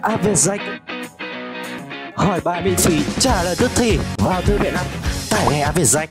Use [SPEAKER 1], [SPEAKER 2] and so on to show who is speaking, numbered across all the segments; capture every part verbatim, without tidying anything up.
[SPEAKER 1] a vê ét rách. Hỏi bài miễn phí, trả lời tức thì vào thư viện app, tải ngay a vê ét rách.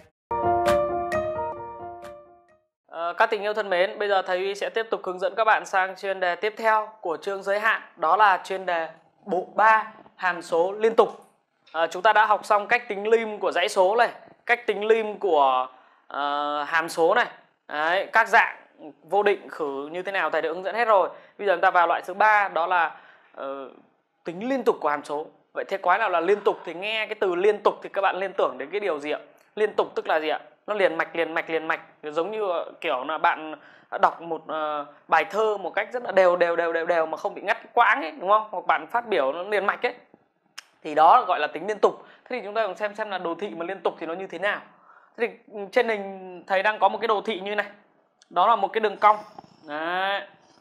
[SPEAKER 2] À, các tình yêu thân mến, bây giờ thầy Huy sẽ tiếp tục hướng dẫn các bạn sang chuyên đề tiếp theo của chương giới hạn. Đó là chuyên đề bộ ba, hàm số liên tục. à, Chúng ta đã học xong cách tính lim của dãy số này, cách tính lim của uh, hàm số này. Đấy, các dạng vô định khử như thế nào thầy đã hướng dẫn hết rồi. Bây giờ chúng ta vào loại thứ ba, đó là uh, tính liên tục của hàm số. Vậy thế quái nào là liên tục? Thì nghe cái từ liên tục thì các bạn liên tưởng đến cái điều gì ạ? Liên tục tức là gì ạ? Nó liền mạch liền mạch liền mạch, giống như kiểu là bạn đọc một uh, bài thơ một cách rất là đều đều đều đều đều mà không bị ngắt quãng ấy, đúng không? Hoặc bạn phát biểu nó liền mạch ấy, thì đó gọi là tính liên tục. Thế thì chúng ta cùng xem xem là đồ thị mà liên tục thì nó như thế nào. Thế thì trên hình thầy đang có một cái đồ thị như này, đó là một cái đường cong. Đấy.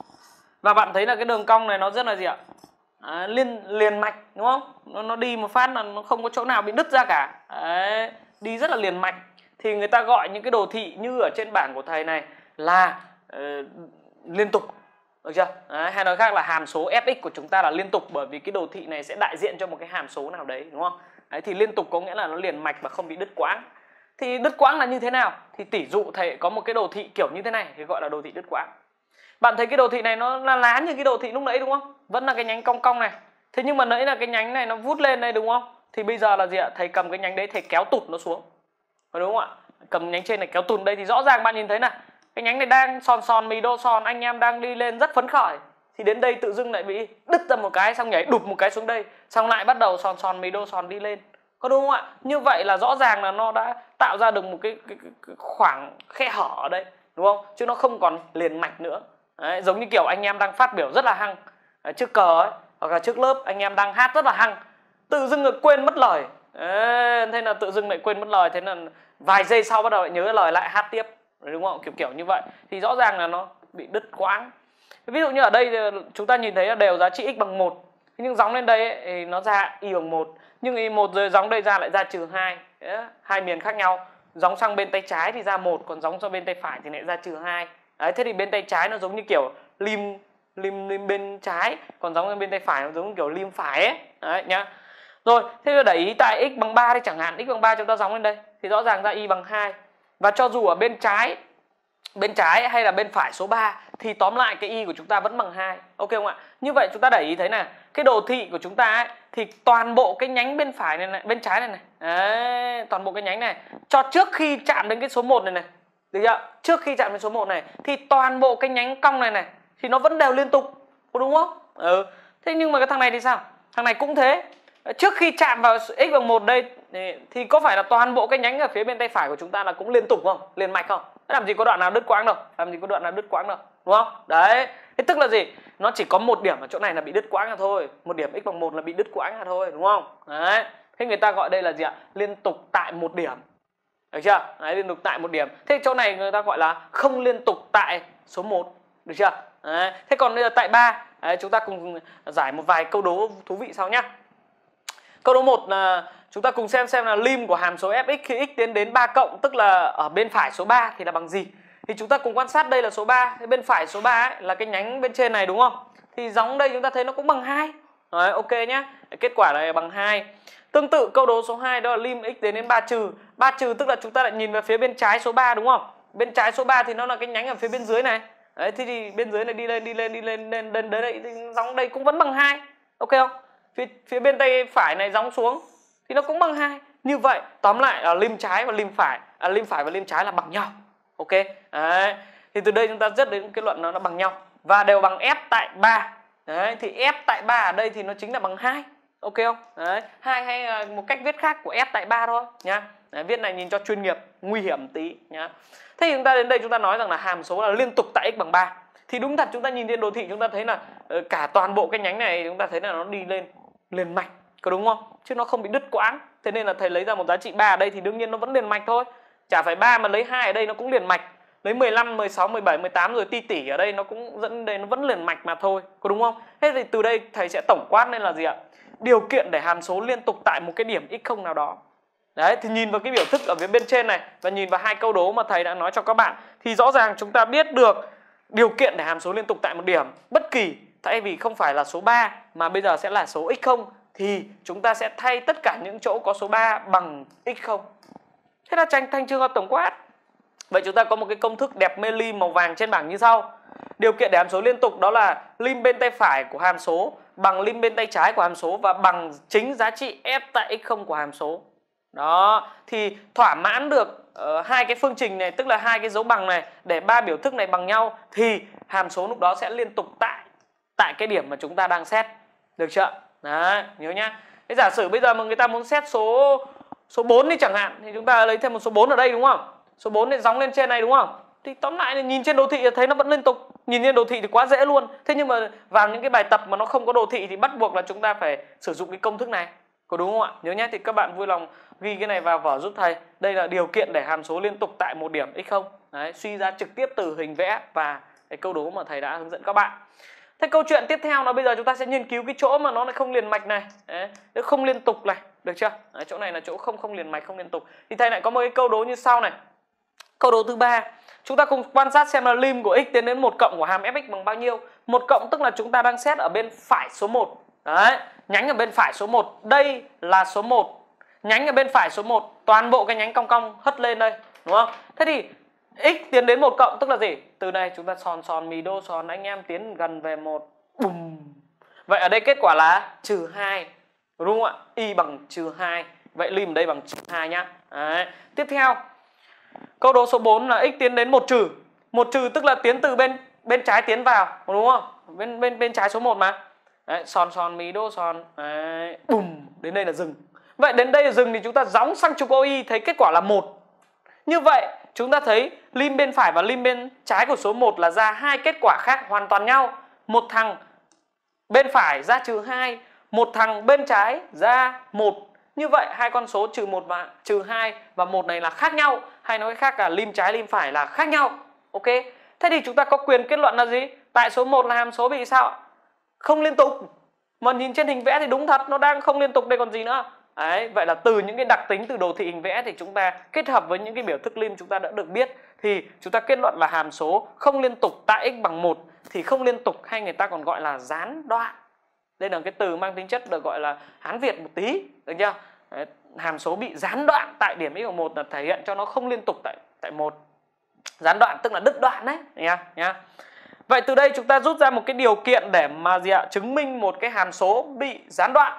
[SPEAKER 2] Và bạn thấy là cái đường cong này nó rất là gì ạ? À, liên liền mạch, đúng không? Nó, nó đi một phát là nó không có chỗ nào bị đứt ra cả. Đấy. Đi rất là liền mạch. Thì người ta gọi những cái đồ thị như ở trên bảng của thầy này là uh, liên tục, được chưa? Đấy, hay nói khác là hàm số ép ích của chúng ta là liên tục, bởi vì cái đồ thị này sẽ đại diện cho một cái hàm số nào đấy, đúng không? Đấy, thì liên tục có nghĩa là nó liền mạch và không bị đứt quãng. Thì đứt quãng là như thế nào? Thì tỷ dụ thầy có một cái đồ thị kiểu như thế này thì gọi là đồ thị đứt quãng. Bạn thấy cái đồ thị này nó là lá như cái đồ thị lúc nãy, đúng không? Vẫn là cái nhánh cong cong này. Thế nhưng mà nãy là cái nhánh này nó vút lên đây, đúng không? Thì bây giờ là gì ạ? Thầy cầm cái nhánh đấy thầy kéo tụt nó xuống, đúng không ạ? Cầm nhánh trên này kéo tụt đây thì rõ ràng bạn nhìn thấy này, cái nhánh này đang sòn sòn mì đô sòn, anh em đang đi lên rất phấn khởi. Thì đến đây tự dưng lại bị đứt ra một cái, xong nhảy đụp một cái xuống đây, xong lại bắt đầu sòn sòn mì đô sòn đi lên, có đúng không ạ? Như vậy là rõ ràng là nó đã tạo ra được một cái, cái, cái, cái khoảng khe hở ở đây, đúng không? Chứ nó không còn liền mạch nữa. Đấy, giống như kiểu anh em đang phát biểu rất là hăng đấy, trước cờ ấy, hoặc là trước lớp anh em đang hát rất là hăng, tự dưng lại quên mất lời. Đấy, thế là tự dưng lại quên mất lời, thế là vài giây sau bắt đầu lại nhớ lời lại hát tiếp, đúng không? Kiểu kiểu như vậy thì rõ ràng là nó bị đứt quãng. Ví dụ như ở đây chúng ta nhìn thấy là đều giá trị x bằng một, nhưng gióng lên đây ấy, thì nó ra y bằng một, nhưng y một rồi gióng đây ra lại ra trừ hai. Đấy, hai miền khác nhau, gióng sang bên tay trái thì ra một, còn gióng sang bên tay phải thì lại ra trừ hai. Đấy, thế thì bên tay trái nó giống như kiểu lim lim lim bên trái, còn gióng sang bên tay phải nó giống như kiểu lim phải ấy. Đấy nhá. Rồi, thế là đẩy ý tại x bằng ba đi chẳng hạn, x bằng ba chúng ta gióng lên đây thì rõ ràng ra y bằng hai. Và cho dù ở bên trái bên trái hay là bên phải số ba thì tóm lại cái y của chúng ta vẫn bằng hai. Ok không ạ? Như vậy chúng ta đẩy ý thấy này, cái đồ thị của chúng ta ấy, thì toàn bộ cái nhánh bên phải này, này bên trái này này. Đấy, toàn bộ cái nhánh này cho trước khi chạm đến cái số một này này. Được chưa? Trước khi chạm đến số một này thì toàn bộ cái nhánh cong này này thì nó vẫn đều liên tục, có đúng không? Ừ. Thế nhưng mà cái thằng này thì sao? Thằng này cũng thế. Trước khi chạm vào x bằng một đây thì có phải là toàn bộ cái nhánh ở phía bên tay phải của chúng ta là cũng liên tục không? Liền mạch không? Làm gì có đoạn nào đứt quãng đâu, làm gì có đoạn nào đứt quãng đâu, đúng không? Đấy, thế tức là gì? Nó chỉ có một điểm ở chỗ này là bị đứt quãng là thôi, một điểm x bằng một là bị đứt quãng là thôi, đúng không? Đấy, thế người ta gọi đây là gì ạ? Liên tục tại một điểm, được chưa? Đấy, liên tục tại một điểm. Thế chỗ này người ta gọi là không liên tục tại số một, được chưa? Đấy, thế còn bây giờ tại ba, đấy, chúng ta cùng giải một vài câu đố thú vị sau nhá. Câu đố một là chúng ta cùng xem xem là lim của hàm số fx khi x tiến đến ba cộng, tức là ở bên phải số ba thì là bằng gì. Thì chúng ta cùng quan sát đây là số ba, thế bên phải số ba ấy, là cái nhánh bên trên này đúng không? Thì gióng đây chúng ta thấy nó cũng bằng hai. Đấy, ok nhá. Kết quả là bằng hai. Tương tự câu đố số hai đó là lim x tiến đến ba trừ. ba trừ tức là chúng ta lại nhìn về phía bên trái số ba đúng không? Bên trái số ba thì nó là cái nhánh ở phía bên dưới này. Đấy, thế thì bên dưới này đi lên đi lên đi lên lên đến đấy gióng đây cũng vẫn bằng hai. Ok không? Phía, phía bên tay phải này gióng xuống thì nó cũng bằng hai. Như vậy tóm lại là lim trái và lim phải, à, lim phải và lim trái là bằng nhau. Ok. Đấy. Thì từ đây chúng ta dẫn đến kết luận nó là bằng nhau và đều bằng f tại ba. Đấy, thì f tại ba ở đây thì nó chính là bằng hai. Ok không? Đấy, hai hay một cách viết khác của f tại ba thôi nhá. Đấy, viết này nhìn cho chuyên nghiệp, nguy hiểm tí nhá. Thế thì chúng ta đến đây chúng ta nói rằng là hàm số là liên tục tại x bằng ba. Thì đúng thật chúng ta nhìn trên đồ thị chúng ta thấy là cả toàn bộ cái nhánh này chúng ta thấy là nó đi lên liền mạch, có đúng không? Chứ nó không bị đứt quãng. Thế nên là thầy lấy ra một giá trị ba ở đây thì đương nhiên nó vẫn liền mạch thôi. Chả phải ba mà lấy hai ở đây nó cũng liền mạch. Lấy mười lăm, mười sáu, mười bảy, mười tám rồi ti tỉ ở đây nó cũng dẫn đây nó vẫn liền mạch mà thôi, có đúng không? Thế thì từ đây thầy sẽ tổng quát lên là gì ạ? Điều kiện để hàm số liên tục tại một cái điểm x không nào đó. Đấy, thì nhìn vào cái biểu thức ở phía bên trên này và nhìn vào hai câu đố mà thầy đã nói cho các bạn thì rõ ràng chúng ta biết được điều kiện để hàm số liên tục tại một điểm bất kỳ thay vì không phải là số ba mà bây giờ sẽ là số x không, thì chúng ta sẽ thay tất cả những chỗ có số ba bằng x không. Thế là thành thành trường hợp tổng quát. Vậy chúng ta có một cái công thức đẹp mê ly màu vàng trên bảng như sau. Điều kiện để hàm số liên tục đó là lim bên tay phải của hàm số bằng lim bên tay trái của hàm số và bằng chính giá trị f tại x không của hàm số. Đó, thì thỏa mãn được uh, hai cái phương trình này, tức là hai cái dấu bằng này để ba biểu thức này bằng nhau, thì hàm số lúc đó sẽ liên tục tại tại cái điểm mà chúng ta đang xét. Được chưa? Đấy, nhớ nhá. Thế giả sử bây giờ mà người ta muốn xét số số bốn đi chẳng hạn, thì chúng ta lấy thêm một số bốn ở đây đúng không? Số bốn này gióng lên trên này đúng không? Thì tóm lại là nhìn trên đồ thị thấy nó vẫn liên tục. Nhìn trên đồ thị thì quá dễ luôn. Thế nhưng mà vào những cái bài tập mà nó không có đồ thị thì bắt buộc là chúng ta phải sử dụng cái công thức này. Có đúng không ạ? Nhớ nhé, thì các bạn vui lòng ghi cái này vào vở giúp thầy. Đây là điều kiện để hàm số liên tục tại một điểm x không. Đấy, suy ra trực tiếp từ hình vẽ và cái câu đố mà thầy đã hướng dẫn các bạn. Thế câu chuyện tiếp theo là bây giờ chúng ta sẽ nghiên cứu cái chỗ mà nó lại không liền mạch này. Đấy, nó không liên tục này. Được chưa? Đấy, chỗ này là chỗ không không liền mạch, không liên tục. Thì thầy lại có một cái câu đố như sau này. Câu đố thứ ba, chúng ta cùng quan sát xem là lim của x tiến đến một cộng của hàm fx bằng bao nhiêu. Một cộng tức là chúng ta đang xét ở bên phải số một. Đấy, nhánh ở bên phải số một. Đây là số một. Nhánh ở bên phải số một, toàn bộ cái nhánh cong cong hất lên đây, đúng không? Thế thì x tiến đến một cộng tức là gì? Từ này chúng ta sòn sòn mì đô sòn anh em tiến gần về một. Bùm. Vậy ở đây kết quả là trừ hai. Đúng không ạ? Y bằng trừ hai. Vậy lim ở đây bằng trừ hai nhá. Đấy. Tiếp theo, câu đố số bốn là x tiến đến một trừ. Một trừ tức là tiến từ bên bên trái tiến vào, đúng không? Bên bên bên trái số một mà. Đấy, sòn sòn mì đô sòn. Đấy, bùm, đến đây là dừng. Vậy đến đây là dừng thì chúng ta gióng sang trục ô y thấy kết quả là một. Như vậy, chúng ta thấy lim bên phải và lim bên trái của số một là ra hai kết quả khác hoàn toàn nhau. Một thằng bên phải ra trừ hai, một thằng bên trái ra một. Như vậy hai con số trừ một và trừ hai và một này là khác nhau, hay nói khác là lim trái lim phải là khác nhau. Ok. Thế thì chúng ta có quyền kết luận là gì? Tại số một là hàm số bị sao? Không liên tục. Mà nhìn trên hình vẽ thì đúng thật, nó đang không liên tục đây còn gì nữa. Đấy, vậy là từ những cái đặc tính từ đồ thị hình vẽ thì chúng ta kết hợp với những cái biểu thức lim chúng ta đã được biết, thì chúng ta kết luận là hàm số không liên tục tại x bằng một. Thì không liên tục hay người ta còn gọi là gián đoạn. Đây là cái từ mang tính chất được gọi là Hán Việt một tí, được chưa? Đấy, hàm số bị gián đoạn tại điểm x bằng một là thể hiện cho nó không liên tục tại tại một. Gián đoạn tức là đứt đoạn đấy nhá nhá. Vậy từ đây chúng ta rút ra một cái điều kiện để mà gì ạ? Chứng minh một cái hàm số bị gián đoạn.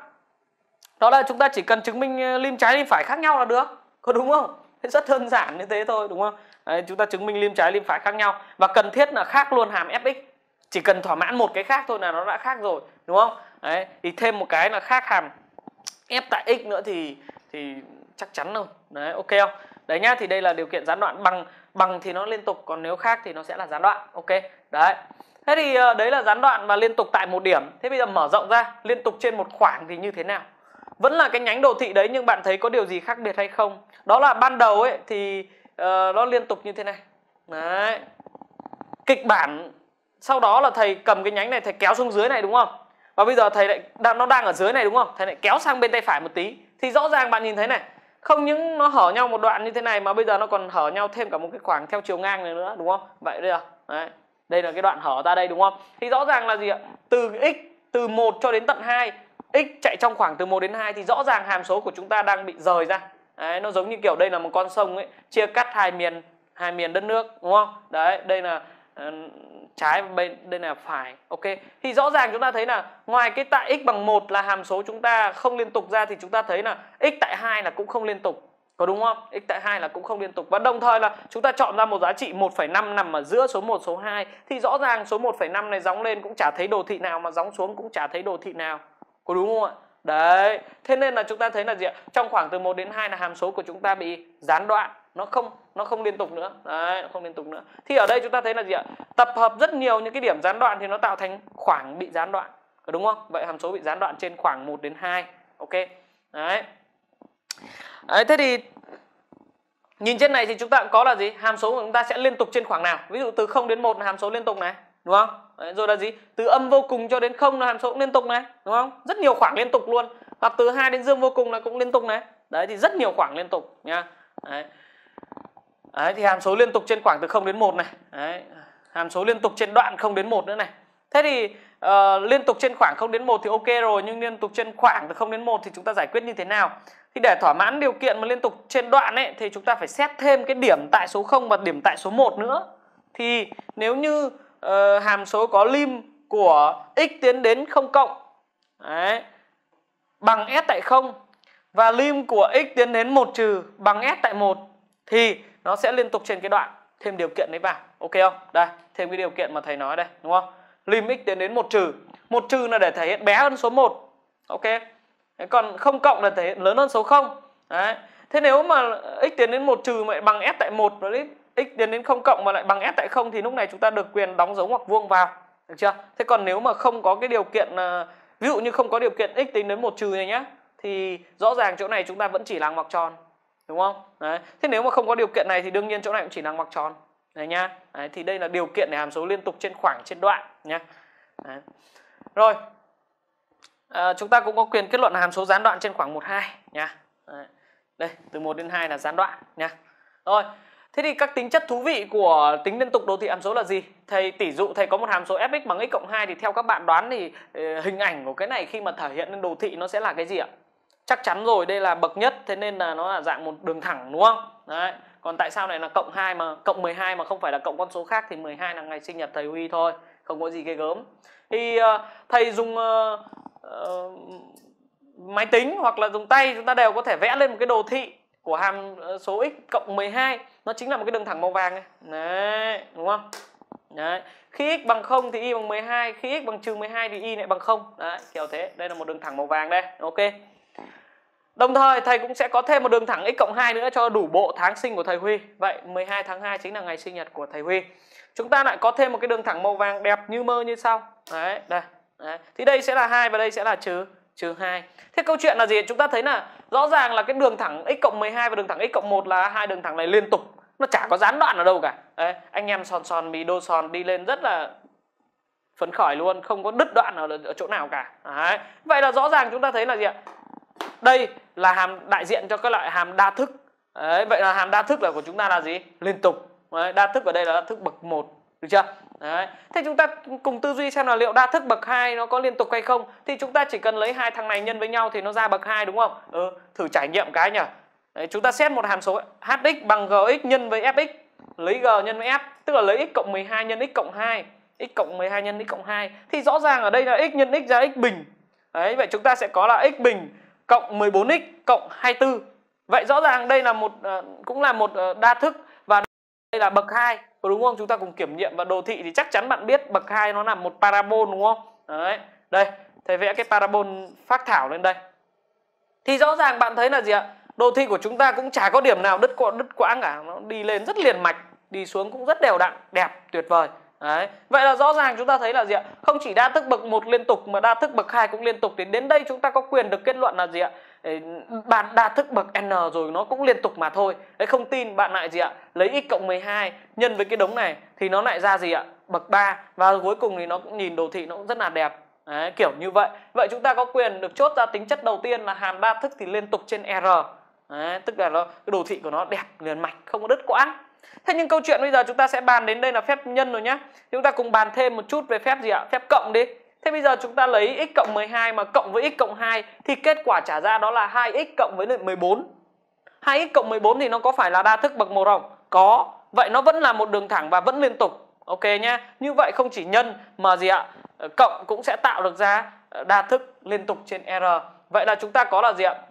[SPEAKER 2] Đó là chúng ta chỉ cần chứng minh lim trái lim phải khác nhau là được. Có đúng không? Rất đơn giản như thế thôi, đúng không? Đấy, chúng ta chứng minh lim trái lim phải khác nhau và cần thiết là khác luôn hàm fx. Chỉ cần thỏa mãn một cái khác thôi là nó đã khác rồi, đúng không? Đấy, thì thêm một cái là khác hàm f tại x nữa thì thì chắc chắn rồi. Đấy, ok không? Đấy nhá, thì đây là điều kiện gián đoạn. Bằng bằng thì nó liên tục, còn nếu khác thì nó sẽ là gián đoạn. Ok. Đấy. Thế thì đấy là gián đoạn và liên tục tại một điểm. Thế bây giờ mở rộng ra, liên tục trên một khoảng thì như thế nào? Vẫn là cái nhánh đồ thị đấy, nhưng bạn thấy có điều gì khác biệt hay không? Đó là ban đầu ấy thì uh, nó liên tục như thế này. Đấy. Kịch bản sau đó là thầy cầm cái nhánh này thầy kéo xuống dưới này, đúng không? Và bây giờ thầy lại đang nó đang ở dưới này, đúng không? Thầy lại kéo sang bên tay phải một tí. Thì rõ ràng bạn nhìn thấy này, không những nó hở nhau một đoạn như thế này mà bây giờ nó còn hở nhau thêm cả một cái khoảng theo chiều ngang này nữa, đúng không? Vậy đây à? Đấy. Đây là cái đoạn hở ra đây, đúng không? Thì rõ ràng là gì ạ? Từ x từ một cho đến tận hai, x chạy trong khoảng từ một đến hai thì rõ ràng hàm số của chúng ta đang bị rời ra. Đấy, nó giống như kiểu đây là một con sông ấy, chia cắt hai miền hai miền đất nước, đúng không? Đấy, đây là uh, trái, bên đây là phải. Ok. Thì rõ ràng chúng ta thấy là ngoài cái tại x bằng một là hàm số chúng ta không liên tục ra thì chúng ta thấy là x tại hai là cũng không liên tục. Có đúng không? X tại hai là cũng không liên tục. Và đồng thời là chúng ta chọn ra một giá trị một phẩy năm nằm ở giữa số một, số hai. Thì rõ ràng số một phẩy năm này gióng lên cũng chả thấy đồ thị nào, mà gióng xuống cũng chả thấy đồ thị nào. Có đúng không ạ? Đấy. Thế nên là chúng ta thấy là gì ạ? Trong khoảng từ một đến hai là hàm số của chúng ta bị gián đoạn. Nó không nó không liên tục nữa. Đấy, nó không liên tục nữa. Thì ở đây chúng ta thấy là gì ạ? Tập hợp rất nhiều những cái điểm gián đoạn thì nó tạo thành khoảng bị gián đoạn. Có đúng không? Vậy hàm số bị gián đoạn trên khoảng một đến hai. Ok. Đấy. Đấy, thế thì nhìn trên này thì chúng ta cũng có là gì? Hàm số của chúng ta sẽ liên tục trên khoảng nào? Ví dụ từ không đến một là hàm số liên tục này, đúng không? Đấy, rồi là gì? Từ âm vô cùng cho đến không là hàm số cũng liên tục này, đúng không? Rất nhiều khoảng liên tục luôn. Hoặc từ hai đến dương vô cùng là cũng liên tục này. Đấy, thì rất nhiều khoảng liên tục nha. Đấy. Đấy, thì hàm số liên tục trên khoảng từ không đến một này. Đấy. Hàm số liên tục trên đoạn không đến một nữa này. Thế thì uh, liên tục trên khoảng không đến một thì ok rồi, nhưng liên tục trên khoảng từ không đến một thì chúng ta giải quyết như thế nào? Thì để thỏa mãn điều kiện mà liên tục trên đoạn ấy thì chúng ta phải xét thêm cái điểm tại số không và điểm tại số một nữa. Thì nếu như uh, hàm số có lim của x tiến đến không cộng đấy, bằng s tại không và lim của x tiến đến một trừ bằng s tại một thì nó sẽ liên tục trên cái đoạn. Thêm điều kiện đấy vào, ok không? Đây, thêm cái điều kiện mà thầy nói đây, đúng không? Lim x tiến đến một trừ. Một trừ là để thể hiện bé hơn số một. Ok. Đấy, còn không cộng là thể hiện lớn hơn số không. Đấy. Thế nếu mà x tiến đến một trừ mà lại bằng s tại một và x tiến đến không cộng mà lại bằng s tại không thì lúc này chúng ta được quyền đóng dấu ngoặc vuông vào. Được chưa? Thế còn nếu mà không có cái điều kiện, ví dụ như không có điều kiện x tiến đến một trừ này nhá, thì rõ ràng chỗ này chúng ta vẫn chỉ là ngoặc tròn. Đúng không? Đấy. Thế nếu mà không có điều kiện này thì đương nhiên chỗ này cũng chỉ là ngoặc tròn. Đấy nhá. Đấy, thì đây là điều kiện để hàm số liên tục trên khoảng trên đoạn nhá. Đấy. Rồi. À, chúng ta cũng có quyền kết luận hàm số gián đoạn trên khoảng một, hai nhá. Đấy. Đây, từ một đến hai là gián đoạn nhá. Rồi. Thế thì các tính chất thú vị của tính liên tục đồ thị hàm số là gì? Thầy tỷ dụ thầy có một hàm số f(x) bằng x cộng hai thì theo các bạn đoán thì hình ảnh của cái này khi mà thể hiện lên đồ thị nó sẽ là cái gì ạ? Chắc chắn rồi, đây là bậc nhất, thế nên là nó là dạng một đường thẳng, đúng không? Đấy. Còn tại sao lại là cộng hai mà cộng mười hai mà không phải là cộng con số khác thì mười hai là ngày sinh nhật thầy Huy thôi, không có gì ghê gớm. Thì uh, thầy dùng uh, uh, máy tính hoặc là dùng tay chúng ta đều có thể vẽ lên một cái đồ thị của hàm số x cộng mười hai, nó chính là một cái đường thẳng màu vàng này. Đấy, đúng không? Đấy. Khi x bằng không thì y bằng mười hai, khi x bằng trừ mười hai thì y lại bằng không. Đấy, kiểu thế. Đây là một đường thẳng màu vàng đây. Ok. Đồng thời thầy cũng sẽ có thêm một đường thẳng x cộng hai nữa cho đủ bộ tháng sinh của thầy Huy. Vậy mười hai tháng hai chính là ngày sinh nhật của thầy Huy. Chúng ta lại có thêm một cái đường thẳng màu vàng đẹp như mơ như sau. Đấy, đây. Đấy. Thì đây sẽ là hai và đây sẽ là trừ trừ hai. Thế câu chuyện là gì? Chúng ta thấy là rõ ràng là cái đường thẳng x cộng mười hai và đường thẳng x cộng một là hai đường thẳng này liên tục. Nó chả có gián đoạn ở đâu cả. Đấy, anh em sòn sòn mì đô sòn đi lên rất là phấn khởi luôn, không có đứt đoạn ở, ở chỗ nào cả. Đấy. Vậy là rõ ràng chúng ta thấy là gì ạ? Đây là hàm đại diện cho các loại hàm đa thức. Đấy, vậy là hàm đa thức là của chúng ta là gì? Liên tục. Đấy, đa thức ở đây là đa thức bậc một, được chưa? Đấy. Thế chúng ta cùng tư duy xem là liệu đa thức bậc hai nó có liên tục hay không. Thì chúng ta chỉ cần lấy hai thằng này nhân với nhau thì nó ra bậc hai, đúng không? Ừ, thử trải nghiệm cái nhỉ. Đấy, chúng ta xét một hàm số hx bằng gx nhân với fx, lấy g nhân với f, tức là lấy x cộng mười hai nhân x cộng hai, x cộng mười hai nhân x cộng hai. Thì rõ ràng ở đây là x nhân x ra x bình. Đấy, vậy chúng ta sẽ có là x bình cộng mười bốn x cộng hai mươi tư. Vậy rõ ràng đây là một cũng là một đa thức và đây là bậc hai, đúng không? Chúng ta cùng kiểm nghiệm và đồ thị thì chắc chắn bạn biết bậc hai nó là một parabol, đúng không? Đấy. Đây, thầy vẽ cái parabol phác thảo lên đây. Thì rõ ràng bạn thấy là gì ạ? Đồ thị của chúng ta cũng chả có điểm nào đứt quãng đứt quãng cả, nó đi lên rất liền mạch, đi xuống cũng rất đều đặn, đẹp, tuyệt vời. Đấy. Vậy là rõ ràng chúng ta thấy là gì ạ? Không chỉ đa thức bậc một liên tục mà đa thức bậc hai cũng liên tục. Thì đến đây chúng ta có quyền được kết luận là gì ạ? Bạn đa thức bậc n rồi nó cũng liên tục mà thôi. Đấy, không tin bạn lại gì ạ? Lấy x cộng mười hai nhân với cái đống này thì nó lại ra gì ạ? Bậc ba. Và cuối cùng thì nó cũng nhìn đồ thị nó cũng rất là đẹp. Đấy, kiểu như vậy. Vậy chúng ta có quyền được chốt ra tính chất đầu tiên là hàm đa thức thì liên tục trên R. Đấy, tức là nó, cái đồ thị của nó đẹp, liền mạch, không có đứt quãng. Thế nhưng câu chuyện bây giờ chúng ta sẽ bàn đến đây là phép nhân rồi nhé. Chúng ta cùng bàn thêm một chút về phép gì ạ? Phép cộng đi. Thế bây giờ chúng ta lấy x cộng mười hai mà cộng với x cộng hai thì kết quả trả ra đó là hai x cộng với mười bốn. hai x cộng mười bốn thì nó có phải là đa thức bậc một không? Có. Vậy nó vẫn là một đường thẳng và vẫn liên tục. Ok nhá. Như vậy không chỉ nhân mà gì ạ? Cộng cũng sẽ tạo được ra đa thức liên tục trên R. Vậy là chúng ta có là gì ạ?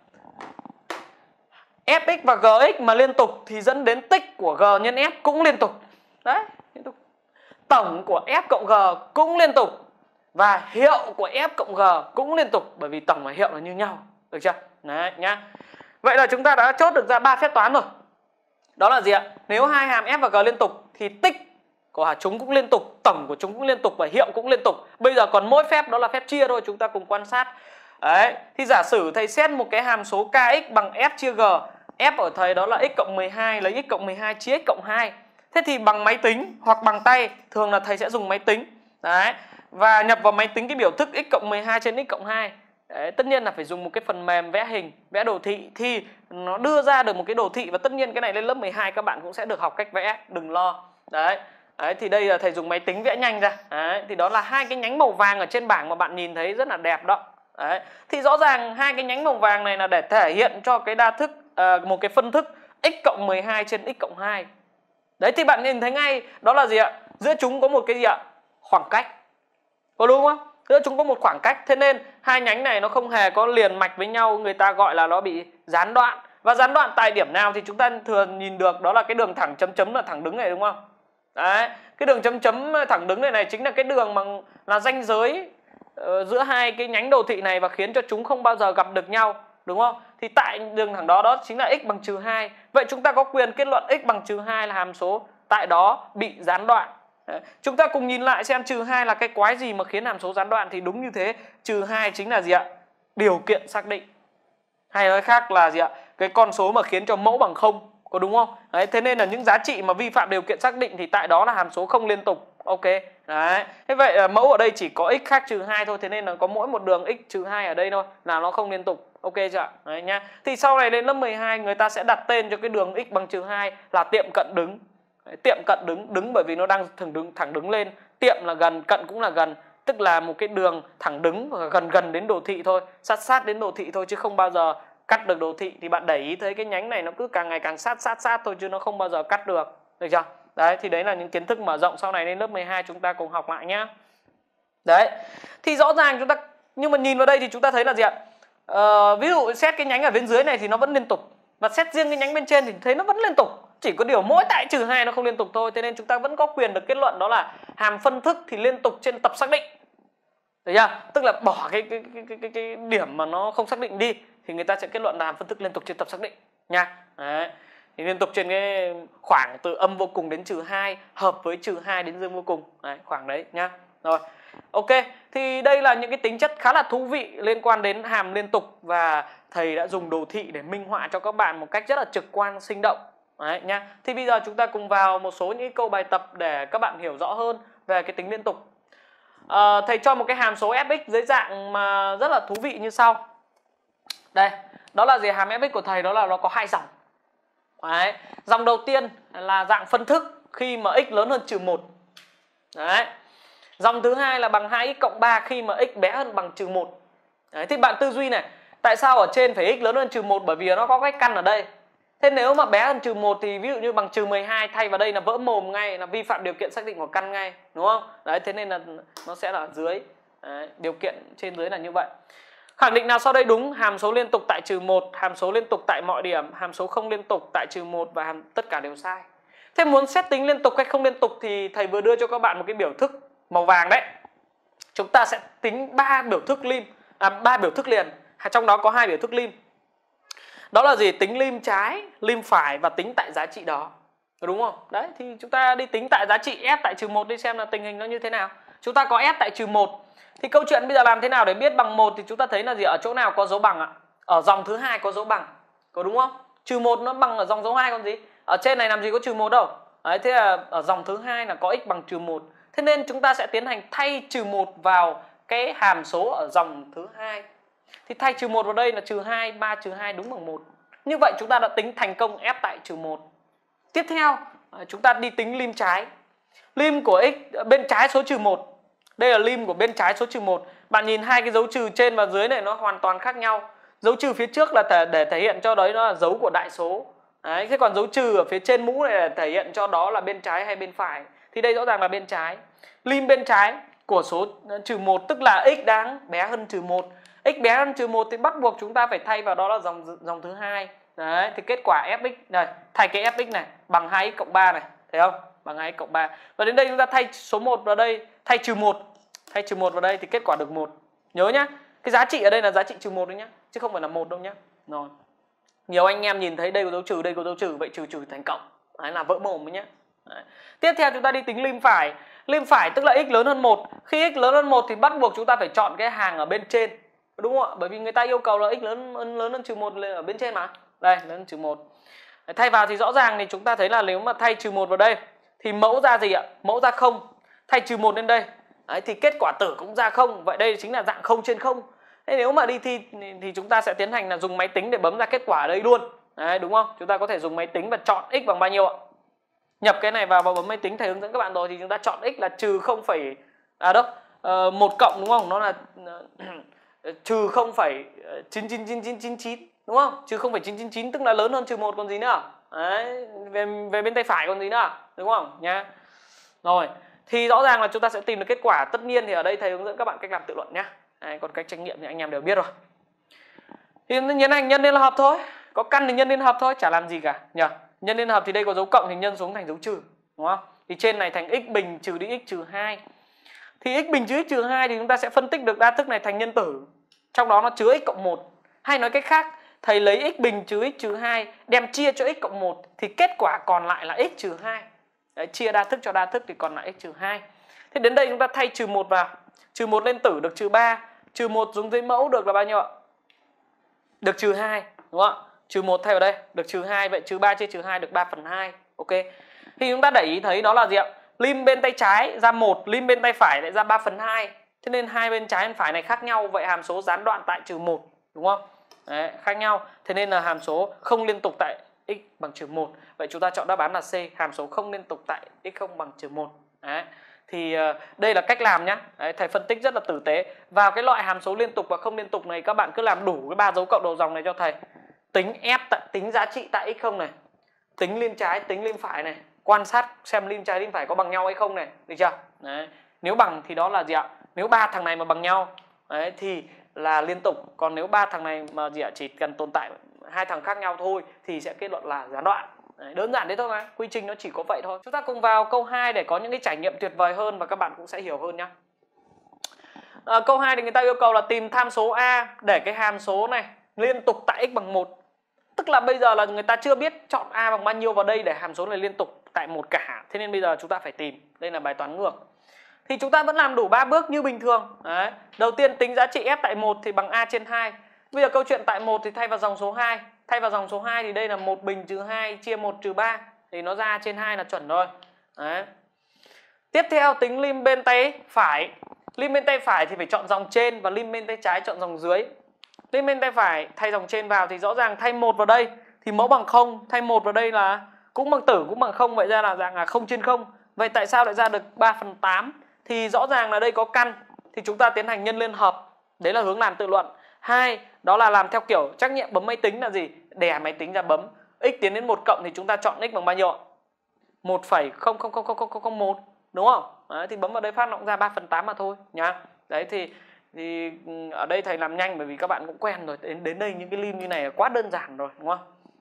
[SPEAKER 2] Fx và Gx mà liên tục thì dẫn đến tích của G nhân F cũng liên tục. Đấy, liên tục. Tổng của F cộng G cũng liên tục. Và hiệu của F cộng G cũng liên tục, bởi vì tổng và hiệu là như nhau. Được chưa? Đấy nhá. Vậy là chúng ta đã chốt được ra ba phép toán rồi. Đó là gì ạ? Nếu hai hàm F và G liên tục thì tích của chúng cũng liên tục, tổng của chúng cũng liên tục và hiệu cũng liên tục. Bây giờ còn mỗi phép đó là phép chia thôi, chúng ta cùng quan sát. Đấy, thì giả sử thầy xét một cái hàm số kx bằng f chia g. F ở thầy đó là x cộng mười hai, lấy x cộng mười hai chia x cộng hai. Thế thì bằng máy tính hoặc bằng tay, thường là thầy sẽ dùng máy tính. Đấy, và nhập vào máy tính cái biểu thức x cộng mười hai trên x cộng hai. Đấy, tất nhiên là phải dùng một cái phần mềm vẽ hình, vẽ đồ thị thì nó đưa ra được một cái đồ thị. Và tất nhiên cái này lên lớp mười hai các bạn cũng sẽ được học cách vẽ, đừng lo. Đấy, Đấy, thì đây là thầy dùng máy tính vẽ nhanh ra. Đấy, thì đó là hai cái nhánh màu vàng ở trên bảng mà bạn nhìn thấy rất là đẹp đó. Đấy, thì rõ ràng hai cái nhánh màu vàng này là để thể hiện cho cái đa thức à, một cái phân thức x cộng mười hai trên x cộng hai. Đấy, thì bạn nhìn thấy ngay đó là gì ạ? Giữa chúng có một cái gì ạ? Khoảng cách. Có đúng không? Giữa chúng có một khoảng cách, thế nên hai nhánh này nó không hề có liền mạch với nhau, người ta gọi là nó bị gián đoạn. Và gián đoạn tại điểm nào thì chúng ta thường nhìn được, đó là cái đường thẳng chấm chấm là thẳng đứng này, đúng không? Đấy, cái đường chấm chấm thẳng đứng này này chính là cái đường mà là ranh giới uh, giữa hai cái nhánh đồ thị này và khiến cho chúng không bao giờ gặp được nhau, đúng không? Thì tại đường thẳng đó đó chính là x bằng trừ hai. Vậy chúng ta có quyền kết luận x bằng trừ hai là hàm số tại đó bị gián đoạn. Đấy. Chúng ta cùng nhìn lại xem trừ hai là cái quái gì mà khiến hàm số gián đoạn, thì đúng như thế, trừ hai chính là gì ạ? Điều kiện xác định. Hay nói khác là gì ạ? Cái con số mà khiến cho mẫu bằng không, có đúng không? Đấy, thế nên là những giá trị mà vi phạm điều kiện xác định thì tại đó là hàm số không liên tục. Ok. Đấy. Thế vậy là mẫu ở đây chỉ có x khác trừ hai thôi, thế nên là có mỗi một đường x trừ hai ở đây thôi là nó không liên tục. Ok chưa ạ? Đấy nhá. Thì sau này đến lớp mười hai người ta sẽ đặt tên cho cái đường x bằng trừ hai là tiệm cận đứng. Đấy, tiệm cận đứng, đứng bởi vì nó đang thẳng đứng thẳng đứng lên, tiệm là gần, cận cũng là gần, tức là một cái đường thẳng đứng và gần gần đến đồ thị thôi, sát sát đến đồ thị thôi, chứ không bao giờ cắt được đồ thị. Thì bạn để ý thấy cái nhánh này nó cứ càng ngày càng sát sát sát thôi, chứ nó không bao giờ cắt được. Được chưa? Đấy, thì đấy là những kiến thức mở rộng sau này đến lớp mười hai chúng ta cùng học lại nhá. Đấy, thì rõ ràng chúng ta, nhưng mà nhìn vào đây thì chúng ta thấy là gì ạ? Ờ, ví dụ xét cái nhánh ở bên dưới này thì nó vẫn liên tục, và xét riêng cái nhánh bên trên thì thấy nó vẫn liên tục, chỉ có điều mỗi tại trừ hai nó không liên tục thôi. Thế nên chúng ta vẫn có quyền được kết luận đó là hàm phân thức thì liên tục trên tập xác định. Được chưa? Tức là bỏ cái cái, cái, cái, cái, cái điểm mà nó không xác định đi thì người ta sẽ kết luận là hàm phân thức liên tục trên tập xác định nha. Đấy. Thì liên tục trên cái khoảng từ âm vô cùng đến trừ hai hợp với trừ hai đến dương vô cùng. Đấy, khoảng đấy nhá. Rồi. Ok, thì đây là những cái tính chất khá là thú vị liên quan đến hàm liên tục, và thầy đã dùng đồ thị để minh họa cho các bạn một cách rất là trực quan, sinh động. Đấy nhá. Thì bây giờ chúng ta cùng vào một số những câu bài tập để các bạn hiểu rõ hơn về cái tính liên tục. À, thầy cho một cái hàm số fx dưới dạng mà rất là thú vị như sau. Đây, đó là gì? Hàm fx của thầy đó là nó có hai dòng. Đấy. Dòng đầu tiên là dạng phân thức khi mà x lớn hơn trừ một. Đấy. Dòng thứ hai là bằng hai x cộng ba khi mà x bé hơn bằng trừ một. Đấy. Thì bạn tư duy này, tại sao ở trên phải x lớn hơn trừ một? Bởi vì nó có cái căn ở đây. Thế nếu mà bé hơn trừ một thì ví dụ như bằng trừ mười hai, thay vào đây là vỡ mồm ngay, là vi phạm điều kiện xác định của căn ngay, đúng không? Đấy, thế nên là nó sẽ là ở dưới. Đấy, điều kiện trên dưới là như vậy. Khẳng định nào sau đây đúng? Hàm số liên tục tại trừ một, hàm số liên tục tại mọi điểm, hàm số không liên tục tại trừ một, và hàm tất cả đều sai. Thế muốn xét tính liên tục hay không liên tục thì thầy vừa đưa cho các bạn một cái biểu thức màu vàng đấy. Chúng ta sẽ tính ba biểu thức lim, à ba biểu thức liền, trong đó có hai biểu thức lim. Đó là gì? Tính lim trái, lim phải và tính tại giá trị đó. Đúng không? Đấy, thì chúng ta đi tính tại giá trị f tại trừ một đi xem là tình hình nó như thế nào. Chúng ta có f tại trừ một. Thì câu chuyện bây giờ làm thế nào để biết bằng một thì chúng ta thấy là gì? Ở chỗ nào có dấu bằng ạ? Ở dòng thứ hai có dấu bằng. Có đúng không? Trừ một nó bằng ở dòng dấu hai còn gì? Ở trên này làm gì có trừ một đâu. Đấy, thế là ở dòng thứ hai là có x bằng trừ một. Thế nên chúng ta sẽ tiến hành thay trừ một vào cái hàm số ở dòng thứ hai. Thì thay trừ một vào đây là trừ hai, ba trừ hai đúng bằng một. Như vậy chúng ta đã tính thành công f tại trừ một. Tiếp theo, chúng ta đi tính lim trái. Lim của x bên trái số trừ một. Đây là lim của bên trái số trừ một. Bạn nhìn hai cái dấu trừ trên và dưới này nó hoàn toàn khác nhau. Dấu trừ phía trước là thể, để thể hiện cho đấy nó là dấu của đại số. Đấy, thế còn dấu trừ ở phía trên mũ này là thể hiện cho đó là bên trái hay bên phải. Thì đây rõ ràng là bên trái. Lim bên trái của số trừ một tức là x đáng bé hơn trừ một. X bé hơn trừ một thì bắt buộc chúng ta phải thay vào đó là dòng dòng thứ hai. Đấy, thì kết quả fx này, thay cái fx này bằng hai x cộng ba này, thấy không? Bằng hai x cộng ba. Và đến đây chúng ta thay số một vào đây, thay trừ một, thay trừ một vào đây thì kết quả được một. Nhớ nhá, cái giá trị ở đây là giá trị trừ một đấy nhá, chứ không phải là một đâu nhá. Rồi. Nhiều anh em nhìn thấy đây có dấu trừ, đây có dấu trừ, vậy trừ trừ thành cộng. Đấy là vỡ mồm đấy nhá. Đấy. Tiếp theo chúng ta đi tính lim phải. Lim phải tức là x lớn hơn một. Khi x lớn hơn một thì bắt buộc chúng ta phải chọn cái hàng ở bên trên. Đúng không ạ? Bởi vì người ta yêu cầu là x lớn lớn hơn trừ một ở bên trên mà. Đây, lớn hơn trừ một. Thay vào thì rõ ràng thì chúng ta thấy là nếu mà thay trừ một vào đây thì mẫu ra gì ạ? Mẫu ra không. Thay trừ một lên đây. Đấy, thì kết quả tử cũng ra không. Vậy đây chính là dạng không trên không. Thế nếu mà đi thi thì chúng ta sẽ tiến hành là dùng máy tính để bấm ra kết quả ở đây luôn. Đấy, đúng không? Chúng ta có thể dùng máy tính và chọn x bằng bao nhiêu ạ? nhập cái này vào và bấm máy tính, thầy hướng dẫn các bạn rồi, thì chúng ta chọn x là trừ không phẩy à đâu uh, một cộng đúng không, nó là uh, trừ không phẩy chín chín chín chín chín chín đúng không, trừ không phẩy chín chín chín tức là lớn hơn trừ một còn gì nữa. Đấy, về, về bên tay phải còn gì nữa đúng không nhá. Rồi thì rõ ràng là chúng ta sẽ tìm được kết quả. Tất nhiên thì ở đây thầy hướng dẫn các bạn cách làm tự luận nhé. Đấy, còn cách trắc nghiệm thì anh em đều biết rồi. Thì nhấn hành nhân liên hợp thôi, có căn thì nhân liên hợp thôi, chả làm gì cả nhỉ. Nhân liên hợp thì đây có dấu cộng thì nhân xuống thành dấu trừ đúng không. Thì trên này thành x bình trừ đi x trừ hai. Thì x bình trừ x trừ hai thì chúng ta sẽ phân tích được đa thức này thành nhân tử, trong đó nó chứa x cộng một. Hay nói cách khác, thầy lấy x bình trừ x trừ hai đem chia cho x cộng một thì kết quả còn lại là x trừ hai. Đấy, chia đa thức cho đa thức thì còn lại x trừ hai. Thế đến đây chúng ta thay trừ một vào. Trừ một lên tử được trừ ba. Trừ một xuống dưới mẫu được là bao nhiêu ạ? Được trừ hai đúng không ạ? Trừ một thay vào đây được trừ hai. Vậy trừ ba chia trừ hai được ba phần hai. Ok. Thì chúng ta để ý thấy đó là gì ạ? Lim bên tay trái ra một, lim bên tay phải lại ra ba phần hai. Thế nên hai bên trái bên phải này khác nhau. Vậy hàm số gián đoạn tại trừ một đúng không? Đấy, khác nhau. Thế nên là hàm số không liên tục tại x bằng trừ một. Vậy chúng ta chọn đáp án là C, hàm số không liên tục tại x không bằng trừ một. Đấy. Thì uh, đây là cách làm nhá. Đấy, thầy phân tích rất là tử tế. Vào cái loại hàm số liên tục và không liên tục này các bạn cứ làm đủ cái ba dấu cộng đầu dòng này cho thầy. Tính f tại tính giá trị tại x không này, tính lim trái, tính lim phải này, quan sát xem lim trái lim phải có bằng nhau hay không này, được chưa? Đấy. Nếu bằng thì đó là gì ạ? Nếu ba thằng này mà bằng nhau đấy, thì là liên tục. Còn nếu ba thằng này mà gì ạ? Chỉ cần tồn tại hai thằng khác nhau thôi thì sẽ kết luận là gián đoạn. Đấy, đơn giản thế thôi mà, quy trình nó chỉ có vậy thôi. Chúng ta cùng vào câu hai để có những cái trải nghiệm tuyệt vời hơn và các bạn cũng sẽ hiểu hơn nhá. À, câu hai thì người ta yêu cầu là tìm tham số A để cái hàm số này liên tục tại x bằng một. Tức là bây giờ là người ta chưa biết chọn A bằng bao nhiêu vào đây để hàm số này liên tục tại một cả. Thế nên bây giờ chúng ta phải tìm. Đây là bài toán ngược. Thì chúng ta vẫn làm đủ ba bước như bình thường. Đấy. Đầu tiên tính giá trị f tại một thì bằng A trên hai. Bây giờ câu chuyện tại một thì thay vào dòng số hai. Thay vào dòng số hai thì đây là một bình trừ hai chia một trừ ba. Thì nó ra A trên hai là chuẩn rồi. Đấy. Tiếp theo tính lim bên tay phải. Lim bên tay phải thì phải chọn dòng trên và lim bên tay trái chọn dòng dưới. Lim bên tay phải thay dòng trên vào thì rõ ràng thay một vào đây thì mẫu bằng không, thay một vào đây là cũng bằng tử cũng bằng không, vậy ra là dạng là không trên không. Vậy tại sao lại ra được ba phần tám? Thì rõ ràng là đây có căn thì chúng ta tiến hành nhân liên hợp. Đấy là hướng làm tự luận. Hai, đó là làm theo kiểu trắc nghiệm bấm máy tính là gì? Đè máy tính ra bấm. X tiến đến một cộng thì chúng ta chọn x bằng bao nhiêu? một phẩy không không không không không một đúng không? Đấy, thì bấm vào đây phát nó cũng ra ba phần tám mà thôi nhá. Đấy thì thì ở đây thầy làm nhanh bởi vì các bạn cũng quen rồi. Đến đến đây những cái lim như này là quá đơn giản rồi đúng không?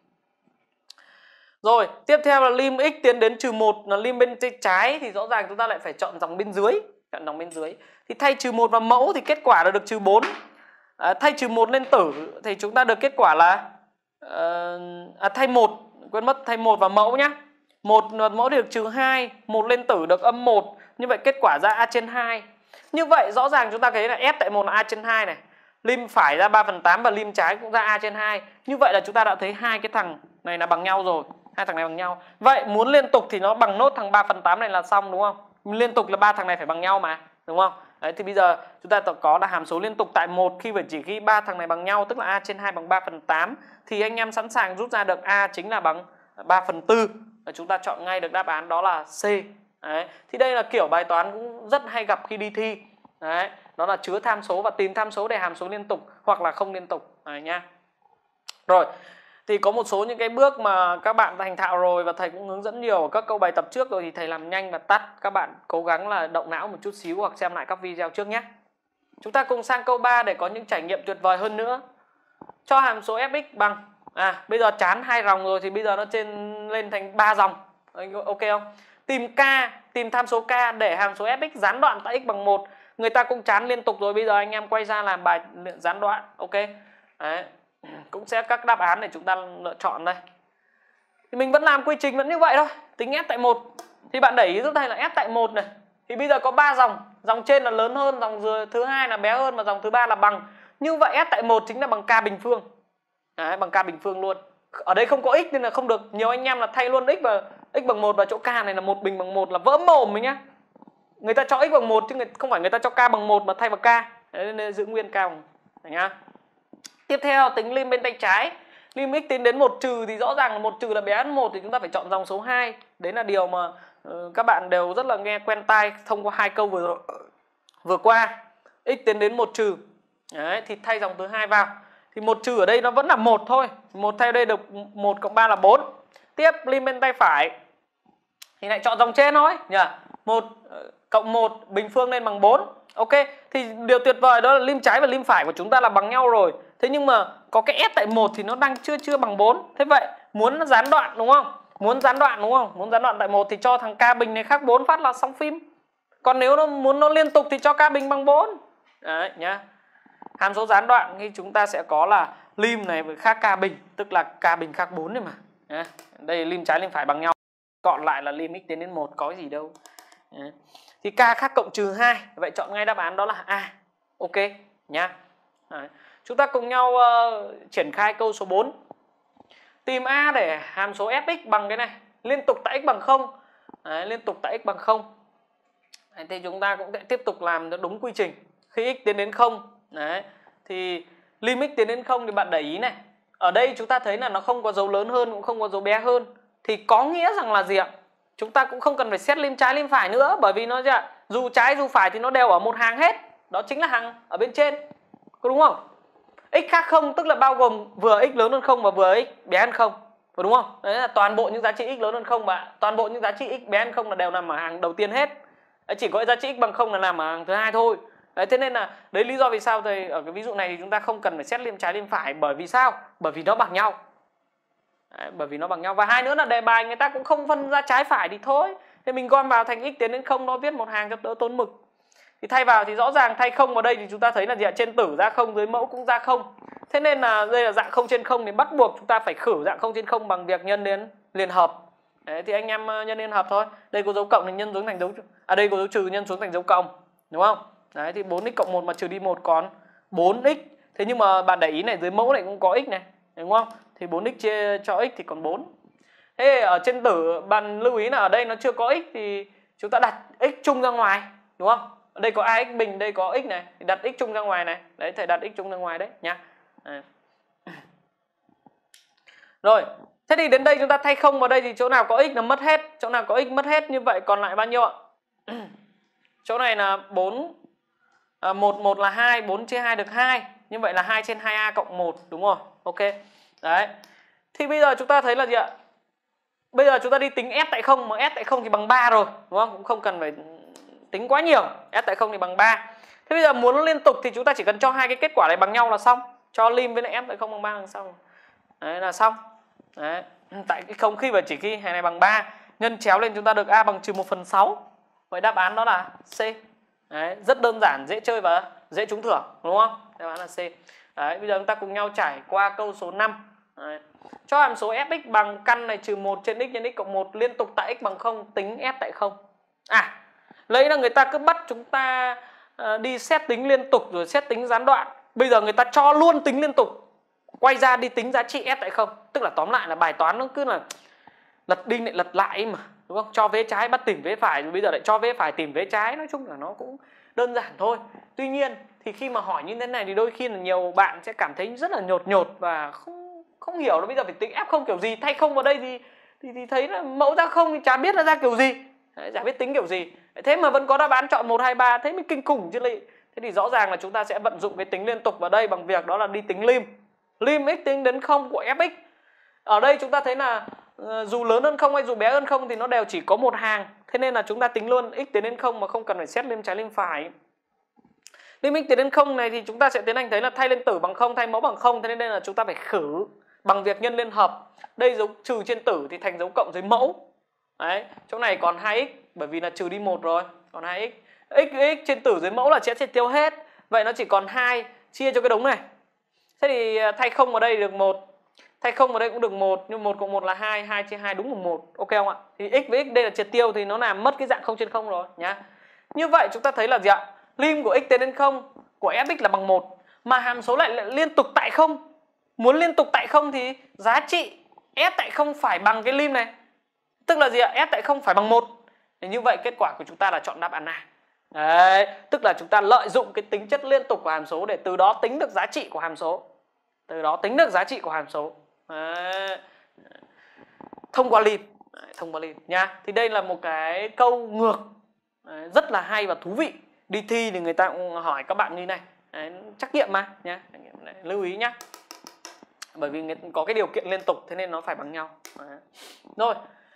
[SPEAKER 2] Rồi, tiếp theo là lim x tiến đến trừ một là lim bên tay trái thì rõ ràng chúng ta lại phải chọn dòng bên dưới, chọn dòng bên dưới. Thì thay trừ một vào mẫu thì kết quả là được trừ bốn. À, thay trừ một lên tử thì chúng ta được kết quả là uh, à, thay một, quên mất, thay một vào mẫu nhá. một vào mẫu thì được trừ hai, một lên tử được âm một. Như vậy kết quả ra A trên hai. Như vậy rõ ràng chúng ta thấy là f tại một là A trên hai này. Lim phải ra ba phần tám và lim trái cũng ra A trên hai. Như vậy là chúng ta đã thấy hai cái thằng này là bằng nhau rồi. Hai thằng này bằng nhau. Vậy muốn liên tục thì nó bằng nốt thằng ba phần tám này là xong đúng không? Liên tục là ba thằng này phải bằng nhau mà, đúng không? Đấy thì bây giờ chúng ta có là hàm số liên tục tại một khi và chỉ khi ba thằng này bằng nhau, tức là A trên hai bằng ba phần tám thì anh em sẵn sàng rút ra được A chính là bằng ba phần tư. Và chúng ta chọn ngay được đáp án đó là C. Đấy. Thì đây là kiểu bài toán cũng rất hay gặp khi đi thi. Đấy. Đó là chứa tham số và tìm tham số để hàm số liên tục hoặc là không liên tục. Đấy nhá. Rồi. Thì có một số những cái bước mà các bạn thành thạo rồi và thầy cũng hướng dẫn nhiều ở các câu bài tập trước rồi thì thầy làm nhanh và tắt. Các bạn cố gắng là động não một chút xíu hoặc xem lại các video trước nhé. Chúng ta cùng sang câu ba để có những trải nghiệm tuyệt vời hơn nữa. Cho hàm số fx bằng, à bây giờ chán hai dòng rồi thì bây giờ nó trên lên thành ba dòng. Ok không? Tìm k, tìm tham số k để hàm số fx gián đoạn tại x bằng một. Người ta cũng chán liên tục rồi, bây giờ anh em quay ra làm bài gián đoạn. Ok. Đấy. Cũng sẽ các đáp án để chúng ta lựa chọn đây. Thì mình vẫn làm quy trình vẫn như vậy thôi. Tính f tại một thì bạn để ý giúp thầy là f tại một này. Thì bây giờ có ba dòng, dòng trên là lớn hơn, dòng thứ hai là bé hơn và dòng thứ ba là bằng. Như vậy f tại một chính là bằng k bình phương. Đấy, bằng k bình phương luôn. Ở đây không có x nên là không được. Nhiều anh em là thay luôn x và x bằng một vào chỗ k này là một bình bằng một là vỡ mồm ấy nhá. Người ta cho x bằng một chứ không phải người ta cho k bằng một mà thay vào k. Đấy, nên giữ nguyên k bằng này nhá. Tiếp theo tính lim bên tay trái Lim x tiến đến một trừ thì rõ ràng là một trừ là bé hơn một thì chúng ta phải chọn dòng số hai. Đấy là điều mà uh, các bạn đều rất là nghe quen tai thông qua hai câu vừa vừa qua. X tiến đến một trừ. Đấy, thì thay dòng thứ hai vào. Thì một trừ ở đây nó vẫn là một thôi. một thay đây được một cộng ba là bốn. Tiếp lim bên tay phải thì lại chọn dòng trên thôi nhỉ. một cộng một bình phương lên bằng bốn. Ok, thì điều tuyệt vời đó là lim trái và lim phải của chúng ta là bằng nhau rồi. Thế nhưng mà có cái f tại một thì nó đang chưa chưa bằng bốn. Thế vậy muốn nó gián đoạn đúng không? Muốn gián đoạn đúng không? Muốn gián đoạn tại một thì cho thằng k bình này khác bốn phát là xong phim. Còn nếu nó muốn nó liên tục thì cho k bình bằng bốn. Đấy nhá. Hàm số gián đoạn thì chúng ta sẽ có là lim này với khác k bình, tức là k bình khác bốn này mà. Đấy. Đây lim trái lim phải bằng nhau. Còn lại là lim x tiến đến một có cái gì đâu. Đấy. Thì k khác cộng trừ hai. Vậy chọn ngay đáp án đó là A. Ok nhá. Đấy. Chúng ta cùng nhau uh, triển khai câu số bốn. Tìm A để hàm số fx bằng cái này, liên tục tại x bằng không. Đấy, liên tục tại x bằng không. Đấy, thì chúng ta cũng sẽ tiếp tục làm đúng quy trình. Khi x tiến đến không, đấy, thì lim x tiến đến không thì bạn để ý này. Ở đây chúng ta thấy là nó không có dấu lớn hơn cũng không có dấu bé hơn. Thì có nghĩa rằng là gì ạ? Chúng ta cũng không cần phải xét lim trái lim phải nữa, bởi vì nó dù trái dù phải thì nó đều ở một hàng hết. Đó chính là hàng ở bên trên. Có đúng không? X khác không tức là bao gồm vừa x lớn hơn không và vừa x bé hơn không. Có đúng không? Đấy là toàn bộ những giá trị x lớn hơn không và toàn bộ những giá trị x bé hơn không là đều nằm ở hàng đầu tiên hết. Đấy, chỉ có giá trị x bằng không là nằm ở hàng thứ hai thôi. Đấy, thế nên là đấy lý do vì sao thầy ở cái ví dụ này thì chúng ta không cần phải xét lim trái lim phải, bởi vì sao? Bởi vì nó bằng nhau. Đấy, bởi vì nó bằng nhau. Và hai nữa là đề bài người ta cũng không phân ra trái phải thì thôi. Thế mình gom vào thành x tiến đến không, nó viết một hàng cho đỡ tốn mực. Thì thay vào thì rõ ràng thay không vào đây thì chúng ta thấy là gì ạ? Trên tử ra không, dưới mẫu cũng ra không. Thế nên là đây là dạng không trên không thì bắt buộc chúng ta phải khử dạng không trên không bằng việc nhân đến liền hợp. Đấy, thì anh em nhân liên hợp thôi. Đây có dấu cộng thì nhân xuống thành dấu à đây có dấu trừ nhân xuống thành dấu cộng, đúng không? Đấy thì bốn x cộng một mà trừ đi một còn bốn x. Thế nhưng mà bạn để ý này, dưới mẫu này cũng có x này, đúng không? Thì bốn x chia cho x thì còn bốn. Thế ở trên tử bạn lưu ý là ở đây nó chưa có x thì chúng ta đặt x chung ra ngoài, đúng không? Ở đây có ax bình, đây có x này, thì đặt x chung ra ngoài này. Đấy, thầy đặt x chung ra ngoài đấy nhá. Đấy. Rồi, thế thì đến đây chúng ta thay không vào đây thì chỗ nào có x là mất hết, chỗ nào có x mất hết, như vậy còn lại bao nhiêu ạ? Chỗ này là bốn à, một, một là hai, bốn chia hai được hai. Như vậy là hai trên hai a cộng một, đúng rồi. Ok. Đấy. Thì bây giờ chúng ta thấy là gì ạ? Bây giờ chúng ta đi tính s tại không, mà s tại không thì bằng ba rồi, đúng không? Cũng không cần phải tính quá nhiều. S tại không thì bằng ba. Thế bây giờ muốn nó liên tục thì chúng ta chỉ cần cho hai cái kết quả này bằng nhau là xong. Cho lim với lại s tại không bằng ba là xong. Đấy là xong. Đấy. Tại cái không khi và chỉ khi này bằng ba, nhân chéo lên chúng ta được a bằng trừ một phần sáu. Vậy đáp án đó là C. Đấy, rất đơn giản, dễ chơi và dễ trúng thưởng, đúng không? Đáp án là C. Đấy, bây giờ chúng ta cùng nhau trải qua câu số năm. Đấy. Cho hàm số fx bằng căn này trừ một trên x nhân x cộng một liên tục tại x bằng không, tính f tại không. À, lấy là người ta cứ bắt chúng ta uh, đi xét tính liên tục rồi xét tính gián đoạn. Bây giờ người ta cho luôn tính liên tục, quay ra đi tính giá trị f tại không. Tức là tóm lại là bài toán nó cứ là lật đi lại lật lại mà, đúng không? Cho vế trái bắt tìm vế phải, rồi bây giờ lại cho vế phải tìm vế trái. Nói chung là nó cũng đơn giản thôi. Tuy nhiên thì khi mà hỏi như thế này thì đôi khi là nhiều bạn sẽ cảm thấy rất là nhột nhột và không không hiểu là bây giờ phải tính f không kiểu gì. Thay không vào đây thì thì, thì thấy là mẫu ra không thì chả biết là ra kiểu gì. Đấy, chả biết tính kiểu gì. Thế mà vẫn có đáp án chọn một, hai, ba, thế mới kinh khủng chứ lị. Thế thì rõ ràng là chúng ta sẽ vận dụng cái tính liên tục vào đây bằng việc đó là đi tính lim. Lim x tính đến không của fx. Ở đây chúng ta thấy là uh, dù lớn hơn không hay dù bé hơn không thì nó đều chỉ có một hàng. Thế nên là chúng ta tính luôn x tiến đến không mà không cần phải xét lim trái lim phải. Lim x tiến đến không này thì chúng ta sẽ tiến hành thấy là thay lên tử bằng không, thay mẫu bằng không. Thế nên là chúng ta phải khử bằng việc nhân liên hợp. Đây dấu trừ trên tử thì thành dấu cộng dưới mẫu. Đấy, chỗ này còn hai x bởi vì là trừ đi một rồi, còn hai x. X x trên tử dưới mẫu là sẽ triệt tiêu hết. Vậy nó chỉ còn hai chia cho cái đống này. Thế thì thay không vào đây được một. Thay không vào đây cũng được một, nhưng một cộng một là hai, hai chia hai đúng bằng một. Ok không ạ? Thì x với x đây là triệt tiêu thì nó làm mất cái dạng không trên không rồi nhá. Như vậy chúng ta thấy là gì ạ? Lim của x tiến đến không của fx là bằng một, mà hàm số lại, lại liên tục tại không. Muốn liên tục tại không thì giá trị s tại không phải bằng cái lim này. Tức là gì ạ? S tại không phải bằng một. Thì như vậy kết quả của chúng ta là chọn đáp án A. Đấy, tức là chúng ta lợi dụng cái tính chất liên tục của hàm số để từ đó tính được giá trị của hàm số. Từ đó tính được giá trị của hàm số. Đấy. Thông qua lim. Đấy, thông qua lim nha. Thì đây là một cái câu ngược đấy, rất là hay và thú vị. Đi thi thì người ta cũng hỏi các bạn như này. Đấy, trắc nghiệm mà nhá. Đấy, lưu ý nhá. Bởi vì có cái điều kiện liên tục thế nên nó phải bằng nhau. Đấy. Rồi.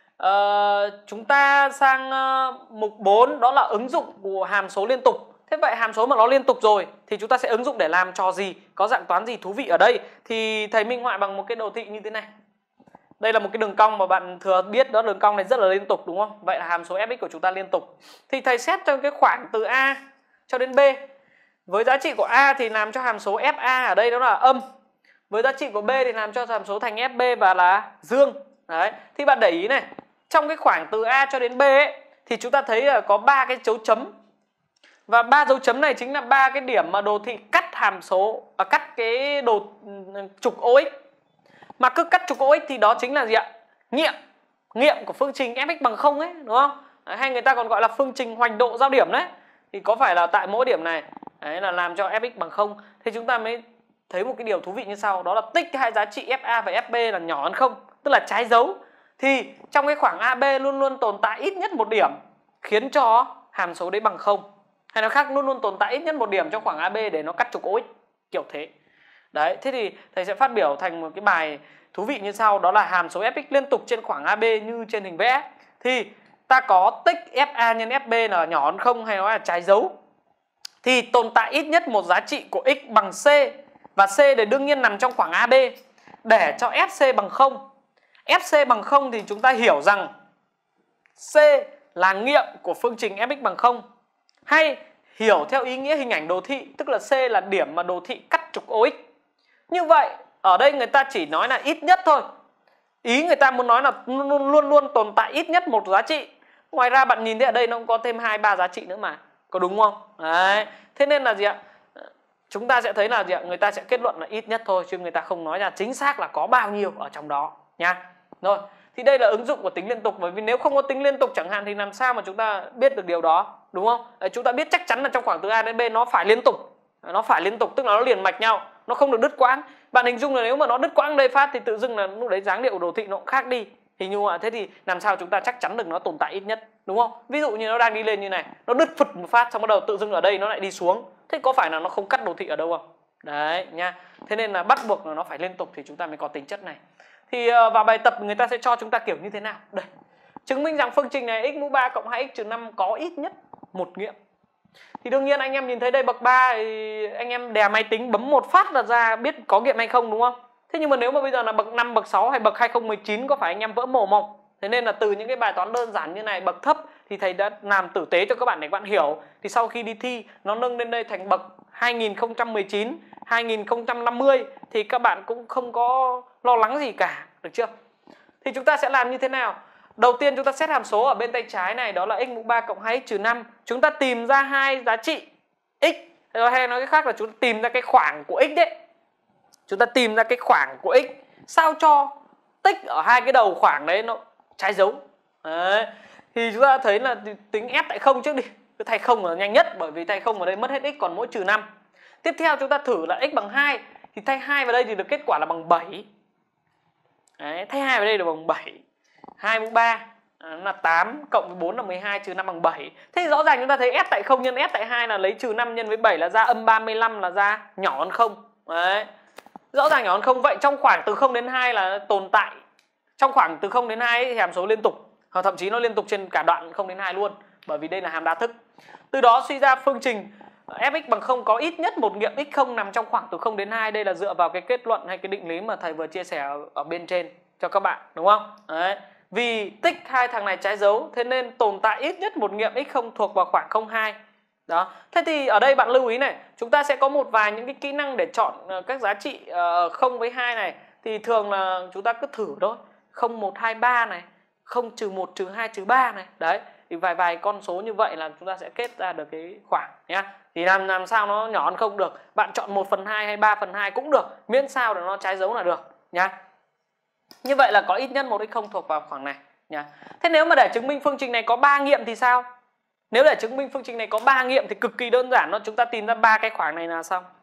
[SPEAKER 2] Uh, chúng ta sang uh, mục bốn, đó là ứng dụng của hàm số liên tục. Thế vậy hàm số mà nó liên tục rồi thì chúng ta sẽ ứng dụng để làm trò gì? Có dạng toán gì thú vị ở đây? Thì thầy minh họa bằng một cái đồ thị như thế này. Đây là một cái đường cong mà bạn thừa biết, đó đường cong này rất là liên tục đúng không? Vậy là hàm số f(x) của chúng ta liên tục. Thì thầy xét cho cái khoảng từ A cho đến B. Với giá trị của A thì làm cho hàm số fa ở đây đó là âm. Với giá trị của B thì làm cho hàm số thành fb và là dương. Đấy. Thì bạn để ý này, trong cái khoảng từ A cho đến B ấy, thì chúng ta thấy là có ba cái dấu chấm. Và ba dấu chấm này chính là ba cái điểm mà đồ thị cắt hàm số à, cắt cái đồ trục o ích. Mà cứ cắt trục o ích thì đó chính là gì ạ? Nghiệm. Nghiệm của phương trình f(x) bằng không ấy, đúng không? Đấy, hay người ta còn gọi là phương trình hoành độ giao điểm đấy. Thì có phải là tại mỗi điểm này đấy là làm cho f(x) bằng không. Thì chúng ta mới thấy một cái điều thú vị như sau, đó là tích hai giá trị fa và fb là nhỏ hơn không, tức là trái dấu. Thì trong cái khoảng a bê luôn luôn tồn tại ít nhất một điểm khiến cho hàm số đấy bằng không. Hay nói khác, luôn luôn tồn tại ít nhất một điểm trong khoảng a bê để nó cắt trục o ích, kiểu thế. Đấy, thế thì thầy sẽ phát biểu thành một cái bài thú vị như sau, đó là hàm số f(x) liên tục trên khoảng a bê như trên hình vẽ. Thì ta có tích fa nhân fb là nhỏ hơn không, hay nói là trái dấu. Thì tồn tại ít nhất một giá trị của x bằng c, và c để đương nhiên nằm trong khoảng a bê. Để cho fc bằng không. Fc bằng không thì chúng ta hiểu rằng c là nghiệm của phương trình f(x) bằng không. Hay hiểu theo ý nghĩa hình ảnh đồ thị, tức là c là điểm mà đồ thị cắt trục o ích. Như vậy ở đây người ta chỉ nói là ít nhất thôi. Ý người ta muốn nói là luôn luôn, luôn tồn tại ít nhất một giá trị. Ngoài ra bạn nhìn thấy ở đây nó cũng có thêm hai ba giá trị nữa mà, có đúng không? Đấy. Thế nên là gì ạ? Chúng ta sẽ thấy là gì ạ? Người ta sẽ kết luận là ít nhất thôi, chứ người ta không nói là chính xác là có bao nhiêu ở trong đó nha. Rồi, thì đây là ứng dụng của tính liên tục. Bởi vì nếu không có tính liên tục chẳng hạn thì làm sao mà chúng ta biết được điều đó, đúng không? Đấy, chúng ta biết chắc chắn là trong khoảng từ A đến B nó phải liên tục. Nó phải liên tục tức là nó liền mạch nhau, nó không được đứt quãng. Bạn hình dung là nếu mà nó đứt quãng đây phát thì tự dưng là lúc đấy dáng điệu đồ thị nó cũng khác đi. Hình như ạ, thế thì làm sao chúng ta chắc chắn được nó tồn tại ít nhất, đúng không? Ví dụ như nó đang đi lên như này, nó đứt phụt một phát xong bắt đầu tự dưng ở đây nó lại đi xuống. Thế có phải là nó không cắt đồ thị ở đâu không? Đấy nha. Thế nên là bắt buộc là nó phải liên tục thì chúng ta mới có tính chất này. Thì vào bài tập người ta sẽ cho chúng ta kiểu như thế nào? Đây. Chứng minh rằng phương trình này x mũ ba cộng hai x trừ năm có ít nhất một nghiệm. Thì đương nhiên anh em nhìn thấy đây bậc ba thì anh em đè máy tính bấm một phát là ra biết có nghiệm hay không, đúng không? Thế nhưng mà nếu mà bây giờ là bậc năm, bậc sáu hay bậc hai không một chín có phải anh em vỡ mồm không? Thế nên là từ những cái bài toán đơn giản như này bậc thấp thì thầy đã làm tử tế cho các bạn để các bạn hiểu. Thì sau khi đi thi nó nâng lên đây thành bậc hai nghìn không trăm mười chín, hai nghìn không trăm năm mươi thì các bạn cũng không có lo lắng gì cả, được chưa? Thì chúng ta sẽ làm như thế nào? Đầu tiên chúng ta xét hàm số ở bên tay trái này, đó là x mũ ba cộng hai x trừ năm. Chúng ta tìm ra hai giá trị x, hay nói cách khác là chúng ta tìm ra cái khoảng của x đấy. Chúng ta tìm ra cái khoảng của x sao cho tích ở hai cái đầu khoảng đấy nó trái dấu. Đấy. Thì chúng ta thấy là tính s tại không trước đi. Cứ thay không là nhanh nhất, bởi vì thay không ở đây mất hết x còn mỗi trừ năm. Tiếp theo chúng ta thử là x bằng hai, thì thay hai vào đây thì được kết quả là bằng bảy. Đấy, thay hai vào đây là bằng bảy. hai mũ ba là tám, cộng với bốn là mười hai, trừ năm bằng bảy. Thế thì rõ ràng chúng ta thấy s tại không nhân s tại hai là lấy trừ năm nhân với bảy là ra âm ba mươi lăm, là ra nhỏ hơn không. Đấy. Rõ ràng nhỏ hơn không. Vậy trong khoảng từ không đến hai là tồn tại. Trong khoảng từ không đến hai thì hàm số liên tục, hoặc thậm chí nó liên tục trên cả đoạn không đến hai luôn, bởi vì đây là hàm đa thức. Từ đó suy ra phương trình f(x) bằng không có ít nhất một nghiệm x không nằm trong khoảng từ không đến hai. Đây là dựa vào cái kết luận hay cái định lý mà thầy vừa chia sẻ ở, ở bên trên cho các bạn, đúng không? Đấy. Vì tích hai thằng này trái dấu, thế nên tồn tại ít nhất một nghiệm x không thuộc vào khoảng không hai. Đó. Thế thì ở đây bạn lưu ý này, chúng ta sẽ có một vài những cái kỹ năng để chọn các giá trị không với hai này. Thì thường là chúng ta cứ thử thôi. không, một, hai, ba này, không, trừ một, trừ hai, trừ ba này. Đấy. Thì vài vài con số như vậy là chúng ta sẽ kết ra được cái khoảng nhá. Thì làm làm sao nó nhỏ hơn không được. Bạn chọn một phần hai hay ba phần hai cũng được, miễn sao để nó trái dấu là được nhá. Như vậy là có ít nhất một x không thuộc vào khoảng này nhá. Thế nếu mà để chứng minh phương trình này có ba nghiệm thì sao? Nếu để chứng minh phương trình này có ba nghiệm thì cực kỳ đơn giản, nó chúng ta tìm ra ba cái khoảng này là xong.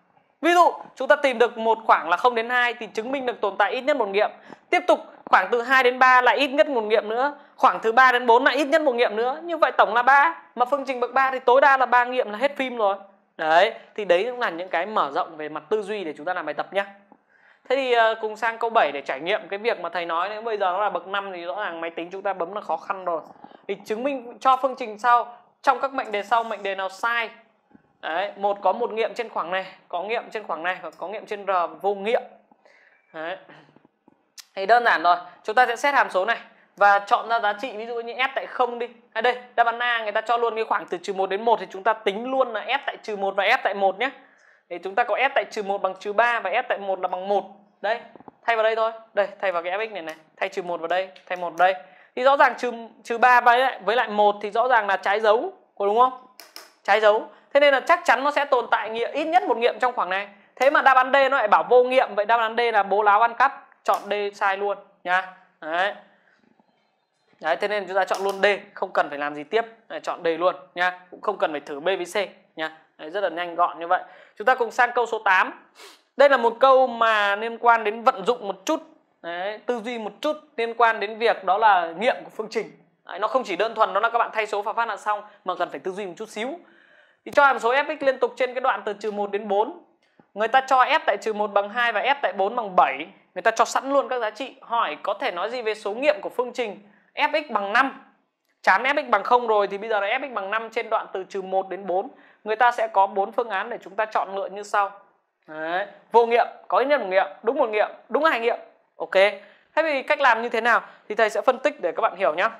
[SPEAKER 2] Ví dụ chúng ta tìm được một khoảng là không đến hai thì chứng minh được tồn tại ít nhất một nghiệm. Tiếp tục khoảng từ hai đến ba lại ít nhất một nghiệm nữa. Khoảng từ ba đến bốn lại ít nhất một nghiệm nữa. Như vậy tổng là ba. Mà phương trình bậc ba thì tối đa là ba nghiệm là hết phim rồi. Đấy, thì đấy cũng là những cái mở rộng về mặt tư duy để chúng ta làm bài tập nhé. Thế thì uh, cùng sang câu bảy để trải nghiệm cái việc mà thầy nói nếu bây giờ nó là bậc năm thì rõ ràng máy tính chúng ta bấm là khó khăn rồi. Thì chứng minh cho phương trình sau, trong các mệnh đề sau mệnh đề nào sai. Đấy, một có một nghiệm trên khoảng này, có nghiệm trên khoảng này và có nghiệm trên R vô nghiệm. Đấy. Thì đơn giản rồi, chúng ta sẽ xét hàm số này và chọn ra giá trị, ví dụ như f tại không đi. À đây, đáp án A người ta cho luôn cái khoảng từ trừ một đến một thì chúng ta tính luôn là f tại trừ một và f tại một nhé. Thì chúng ta có f tại trừ một bằng trừ ba và f tại một là bằng một. Đây, thay vào đây thôi. Đây, thay vào cái fx này này, thay trừ một vào đây, thay một vào đây. Thì rõ ràng trừ trừ ba với lại với lại một thì rõ ràng là trái dấu, có đúng không? Trái dấu. Thế nên là chắc chắn nó sẽ tồn tại nghiệm ít nhất một nghiệm trong khoảng này. Thế mà đáp án D nó lại bảo vô nghiệm, vậy đáp án D là bố láo ăn cắp, chọn D sai luôn nha. Đấy. Đấy, thế nên chúng ta chọn luôn D, không cần phải làm gì tiếp, Đấy, chọn D luôn nha, cũng không cần phải thử B với C nha. Đấy, rất là nhanh gọn như vậy. Chúng ta cùng sang câu số tám. Đây là một câu mà liên quan đến vận dụng một chút, Đấy, tư duy một chút liên quan đến việc đó là nghiệm của phương trình. Đấy, nó không chỉ đơn thuần đó là các bạn thay số và phát là xong mà cần phải tư duy một chút xíu. Thì cho hàm số fx liên tục trên cái đoạn từ trừ một đến bốn. Người ta cho f tại trừ một bằng hai và f tại bốn bằng bảy. Người ta cho sẵn luôn các giá trị. Hỏi có thể nói gì về số nghiệm của phương trình fx bằng năm. Chán fx bằng không rồi thì bây giờ là fx bằng năm trên đoạn từ trừ một đến bốn. Người ta sẽ có bốn phương án để chúng ta chọn lựa như sau. Đấy. Vô nghiệm, có ít nhất một nghiệm, đúng một nghiệm, đúng hai nghiệm. Ok. Thế thì cách làm như thế nào thì thầy sẽ phân tích để các bạn hiểu nhé.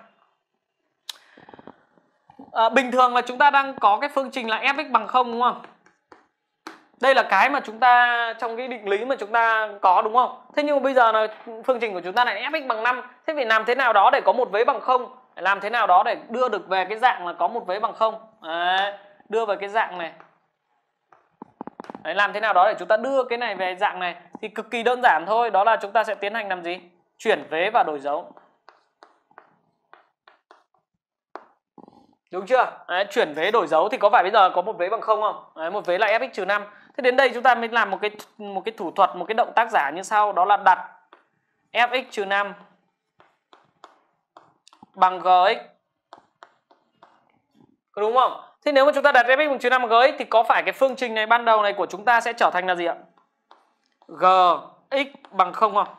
[SPEAKER 2] À, bình thường là chúng ta đang có cái phương trình là fx bằng không đúng không? Đây là cái mà chúng ta trong cái định lý mà chúng ta có đúng không? Thế nhưng mà bây giờ là phương trình của chúng ta lại fx bằng năm. Thế phải làm thế nào đó để có một vế bằng không? Làm thế nào đó để đưa được về cái dạng là có một vế bằng không? Đấy, đưa về cái dạng này. Đấy, làm thế nào đó để chúng ta đưa cái này về dạng này thì cực kỳ đơn giản thôi. Đó là chúng ta sẽ tiến hành làm gì? Chuyển vế và đổi dấu. Đúng chưa? Đấy, chuyển vế đổi dấu thì có phải bây giờ có một vế bằng không không? Đấy, một vế là fx trừ năm. Thế đến đây chúng ta mới làm một cái một cái thủ thuật, một cái động tác giả như sau, đó là đặt fx trừ năm bằng gx. Có đúng không? Thế nếu mà chúng ta đặt fx bằng trừ năm bằng gx thì có phải cái phương trình này ban đầu này của chúng ta sẽ trở thành là gì ạ? Gx bằng không không?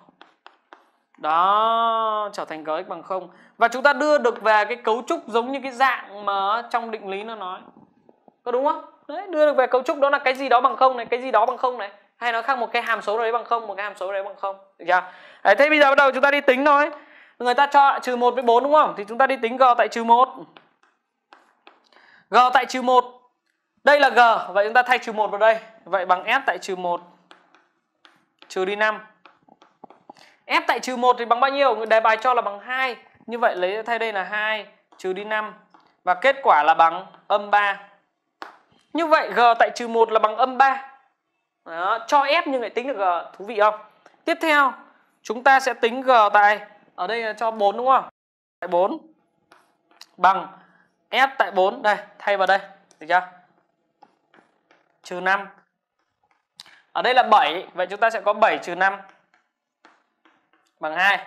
[SPEAKER 2] Đó, trở thành gx bằng không. Và chúng ta đưa được về cái cấu trúc giống như cái dạng mà trong định lý nó nói. Có đúng không? Đấy, đưa được về cấu trúc đó là cái gì đó bằng không này, cái gì đó bằng không này. Hay nói khác một cái hàm số đấy bằng không, một cái hàm số đấy bằng không. Được chưa? Đấy, thế bây giờ bắt đầu chúng ta đi tính thôi. Người ta cho trừ một với bốn đúng không? Thì chúng ta đi tính g tại trừ một. G tại trừ một. Đây là g, vậy chúng ta thay trừ một vào đây. Vậy bằng f tại trừ một trừ đi năm. F tại trừ một thì bằng bao nhiêu? Người đề bài cho là bằng hai. Như vậy lấy thay đây là hai trừ đi năm. Và kết quả là bằng âm ba. Như vậy g tại trừ một là bằng âm ba. Đó, cho f nhưng lại tính được g. Thú vị không? Tiếp theo chúng ta sẽ tính g tại, ở đây là cho bốn đúng không? Tại bốn bằng f tại bốn. Đây, thay vào đây. Được chưa? Trừ năm. Ở đây là bảy. Vậy chúng ta sẽ có bảy trừ năm bằng hai.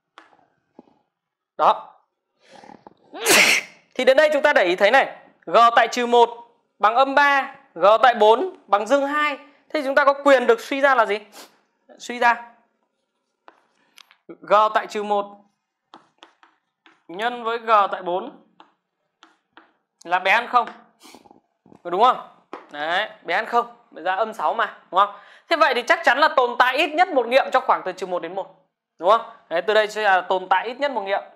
[SPEAKER 2] Đó. Thì đến đây chúng ta để ý thấy này, g tại trừ một bằng âm ba, g tại bốn bằng dương hai. Thế chúng ta có quyền được suy ra là gì? Suy ra g tại trừ một nhân với g tại bốn là bé ăn không? Đúng không? Đấy, bé ăn không? Bây ra âm sáu mà, đúng không? Thế vậy thì chắc chắn là tồn tại ít nhất một nghiệm trong khoảng từ trừ một đến một. Đúng không? Đấy, từ đây sẽ là tồn tại ít nhất một nghiệm.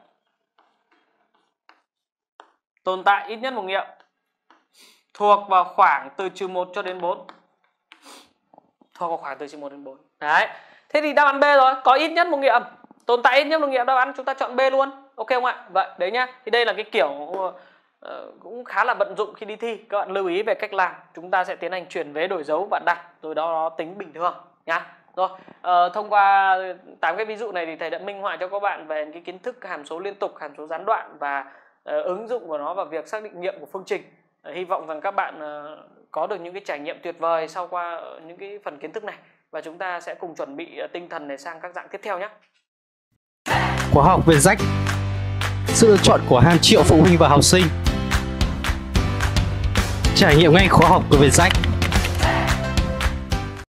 [SPEAKER 2] Tồn tại ít nhất một nghiệm thuộc vào khoảng từ trừ một cho đến bốn. Thuộc vào khoảng từ trừ một đến bốn. Đấy. Thế thì đáp án B rồi, có ít nhất một nghiệm. Tồn tại ít nhất một nghiệm, đáp án chúng ta chọn B luôn. Ok không ạ? Vậy đấy nhá. Thì đây là cái kiểu uh, cũng khá là vận dụng khi đi thi. Các bạn lưu ý về cách làm. Chúng ta sẽ tiến hành chuyển vế đổi dấu và đặt, rồi đó nó tính bình thường nhá. Rồi, uh, thông qua tám cái ví dụ này thì thầy đã minh họa cho các bạn về cái kiến thức hàm số liên tục, hàm số gián đoạn và uh, ứng dụng của nó vào việc xác định nghiệm của phương trình. Uh, hy vọng rằng các bạn uh, có được những cái trải nghiệm tuyệt vời sau qua những cái phần kiến thức này, và chúng ta sẽ cùng chuẩn bị tinh thần để sang các dạng tiếp theo nhé.
[SPEAKER 1] Khóa học Vietjet, sự lựa chọn của hàng triệu phụ huynh và học sinh. Trải nghiệm ngay khóa học của Vietjet.